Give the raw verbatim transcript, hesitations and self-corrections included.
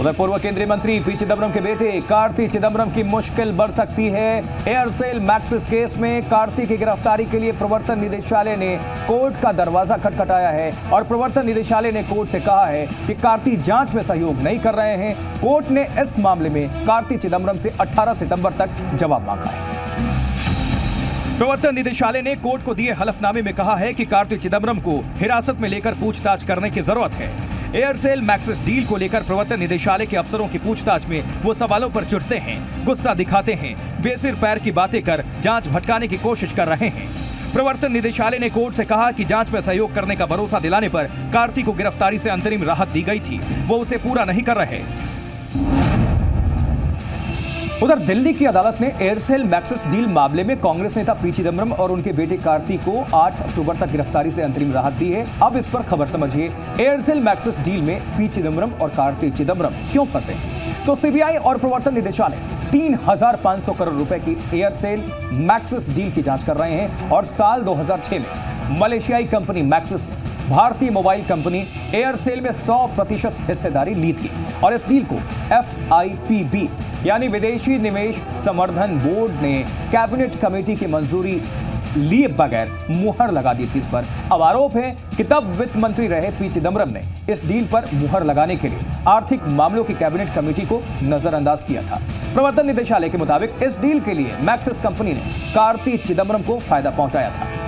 उधर पूर्व केंद्रीय मंत्री पी चिदम्बरम के बेटे कार्ति चिदम्बरम की मुश्किल बढ़ सकती है। एयरसेल मैक्सिस केस में कार्ति की गिरफ्तारी के लिए प्रवर्तन निदेशालय ने कोर्ट का दरवाजा खटखटाया है और प्रवर्तन निदेशालय ने कोर्ट से कहा है कि कार्ति जांच में सहयोग नहीं कर रहे हैं। कोर्ट ने इस मामले में कार्ति चिदम्बरम से अठारह सितंबर तक जवाब मांगा है। प्रवर्तन निदेशालय ने कोर्ट को दिए हलफनामे में कहा है कि कार्ति चिदम्बरम को हिरासत में लेकर पूछताछ करने की जरूरत है। एयरसेल मैक्सिस डील को लेकर प्रवर्तन निदेशालय के अफसरों की पूछताछ में वो सवालों पर चिढ़ते हैं, गुस्सा दिखाते हैं, बेसिर पैर की बातें कर जांच भटकाने की कोशिश कर रहे हैं। प्रवर्तन निदेशालय ने कोर्ट से कहा कि जांच में सहयोग करने का भरोसा दिलाने पर कार्ति को गिरफ्तारी से अंतरिम राहत दी गई थी, वो उसे पूरा नहीं कर रहे। उधर दिल्ली की अदालत ने एयरसेल मैक्सिस डील मामले में कांग्रेस नेता पी चिदम्बरम और उनके बेटे कार्ति को आठ अक्टूबर तक गिरफ्तारी से अंतरिम राहत दी है। अब इस पर खबर समझिए, एयरसेल मैक्सिस डील में पी चिदम्बरम और कार्ति चिदम्बरम क्यों फंसे। तो सीबीआई और प्रवर्तन निदेशालय तीन हजार पांच सौ करोड़ रुपए की एयरसेल मैक्सिस डील की जांच कर रहे हैं और साल दो हजार छह में मलेशियाई कंपनी मैक्सिस ने भारतीय मोबाइल कंपनी एयरसेल में सौ प्रतिशत हिस्सेदारी ली थी और इस डील को एफ आई पी बी यानी विदेशी निवेश संवर्धन बोर्ड ने कैबिनेट कमेटी की मंजूरी लिए बगैर मुहर लगा दी थी। इस पर अब आरोप है कि तब वित्त मंत्री रहे पी चिदम्बरम ने इस डील पर मुहर लगाने के लिए आर्थिक मामलों की कैबिनेट कमेटी को नजरअंदाज किया था। प्रवर्तन निदेशालय के मुताबिक इस डील के लिए मैक्सिस कंपनी ने कार्ति चिदम्बरम को फायदा पहुंचाया था।